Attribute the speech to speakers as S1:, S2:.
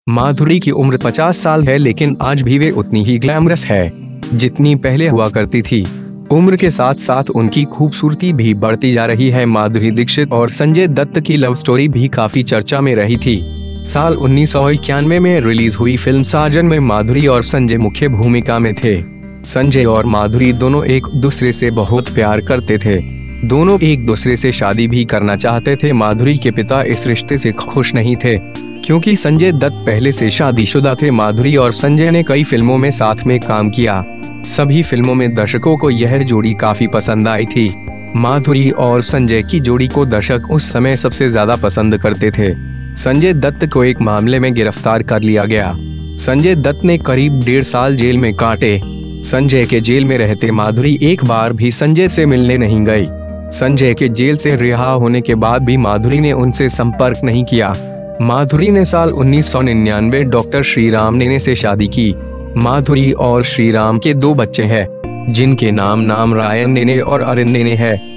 S1: माधुरी की उम्र 50 साल है, लेकिन आज भी वे उतनी ही ग्लैमरस है जितनी पहले हुआ करती थी। उम्र के साथ साथ उनकी खूबसूरती भी बढ़ती जा रही है। माधुरी दीक्षित और संजय दत्त की लव स्टोरी भी काफी चर्चा में रही थी। साल 1991 में रिलीज हुई फिल्म साजन में माधुरी और संजय मुख्य भूमिका में थे। संजय और माधुरी दोनों एक दूसरे से बहुत प्यार करते थे। दोनों एक दूसरे से शादी भी करना चाहते थे। माधुरी के पिता इस रिश्ते से खुश नहीं थे, क्योंकि संजय दत्त पहले से शादीशुदा थे। माधुरी और संजय ने कई फिल्मों में साथ में काम किया। सभी फिल्मों में दर्शकों को यह जोड़ी काफी पसंद आई थी। माधुरी और संजय की जोड़ी को दर्शक उस समय सबसे ज्यादा पसंद करते थे। संजय दत्त को एक मामले में गिरफ्तार कर लिया गया। संजय दत्त ने करीब 1.5 साल जेल में काटे। संजय के जेल में रहते माधुरी एक बार भी संजय से मिलने नहीं गई। संजय के जेल से रिहा होने के बाद भी माधुरी ने उनसे संपर्क नहीं किया। माधुरी ने साल 1999 डॉक्टर श्रीराम नेने से शादी की। माधुरी और श्रीराम के 2 बच्चे हैं, जिनके नाम रायन नेने और अरिन नेने हैं।